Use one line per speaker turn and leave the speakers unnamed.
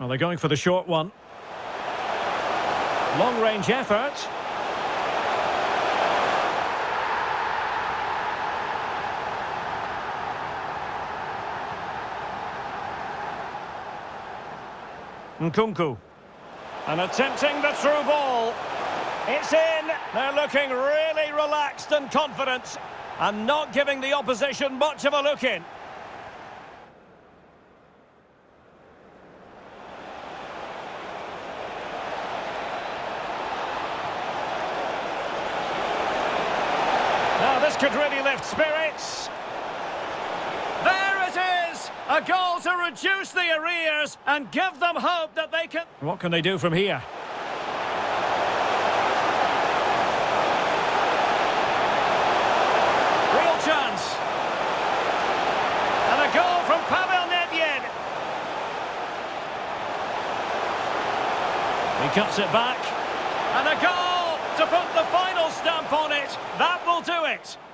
Well, they're going for the short one. Long-range effort. Nkunku. And attempting the through ball. It's in. They're looking really relaxed and confident and not giving the opposition much of a look in. Now this could really lift spirits. There it is! A goal to reduce the arrears and give them hope that they can... What can they do from here? Real chance. And a goal from Pavel Nedved. He cuts it back. And a goal to put the final stamp on it. That will do it.